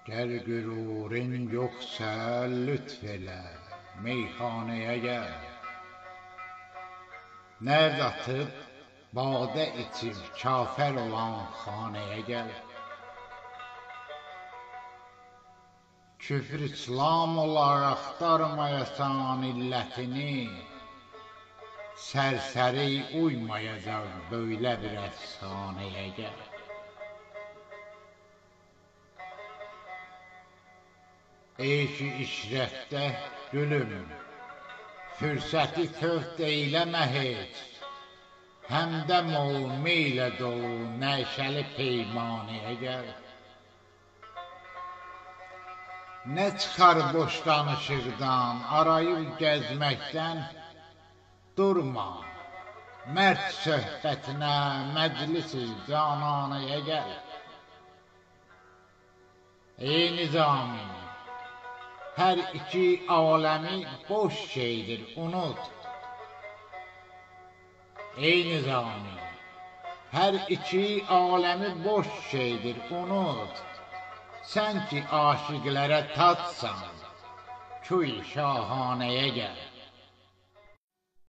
Gər qürurin yoxsa lütf elə, meyxanəyə gəl. Nərd atıb, badə içib, kafər olan xanəyə gəl. Küfr İslam olar axtarmayasan illətini, sərsəri uymayacaq böylə bir əfsanəyə gəl. Eyşi işrətdə gülüm, fürsəti fövt eyləmə heç, həmdəm ol meylə dolu nəşəli peymanəyə gəl. Nə çıxar boş danışıqdan, arayıb gəzməkdən durma, mərd söhbətinə, məclis-i cananəyə gəl. Ey Nizami, hər iki aləmi boş şeydir, unut. Ey Nizami, hər iki aləmi boş şeydir, unut. Sən ki aşiqlərə tacsan, küy şahanəyə gəl.